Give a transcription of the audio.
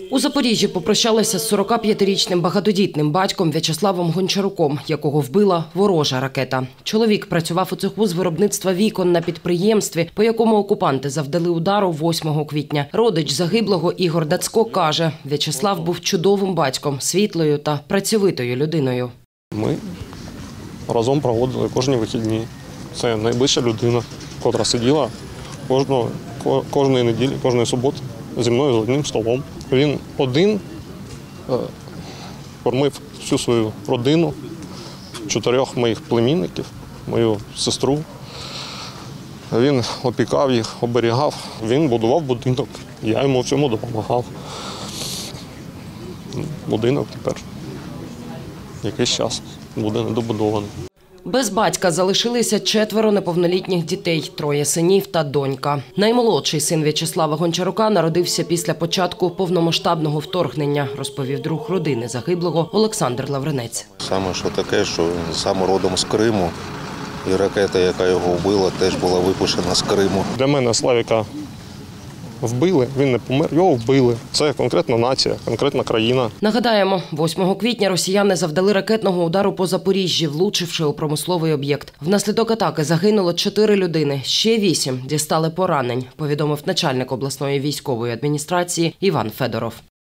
У Запоріжжі попрощалися з 45-річним багатодітним батьком В'ячеславом Гончаруком, якого вбила ворожа ракета. Чоловік працював у цеху з виробництва вікон на підприємстві, по якому окупанти завдали удару 8 квітня. Родич загиблого Ігор Дацько каже, В'ячеслав був чудовим батьком, світлою та працьовитою людиною. Ми разом проводили кожні вихідні. Це найближча людина, котра сиділа кожної неділі, кожної суботи зі мною за одним столом. Він один кормив всю свою родину, 4 моїх племінників, мою сестру. Він опікав їх, оберігав. Він будував будинок, я йому в цьому допомагав. Будинок тепер якийсь час буде недобудований. Без батька залишилися 4 неповнолітніх дітей, 3 синів та донька. Наймолодший син В'ячеслава Гончарука народився після початку повномасштабного вторгнення, розповів друг родини загиблого Олександр Лавринець. Саме що таке, що сам родом з Криму, і ракета, яка його вбила, теж була випущена з Криму. Для мене Славіка вбили, він не помер, його вбили. Це конкретна нація, конкретна країна. Нагадаємо, 8 квітня росіяни завдали ракетного удару по Запоріжжі, влучивши у промисловий об'єкт. Внаслідок атаки загинуло 4 людини, ще 8 дістали поранень, повідомив начальник обласної військової адміністрації Іван Федоров.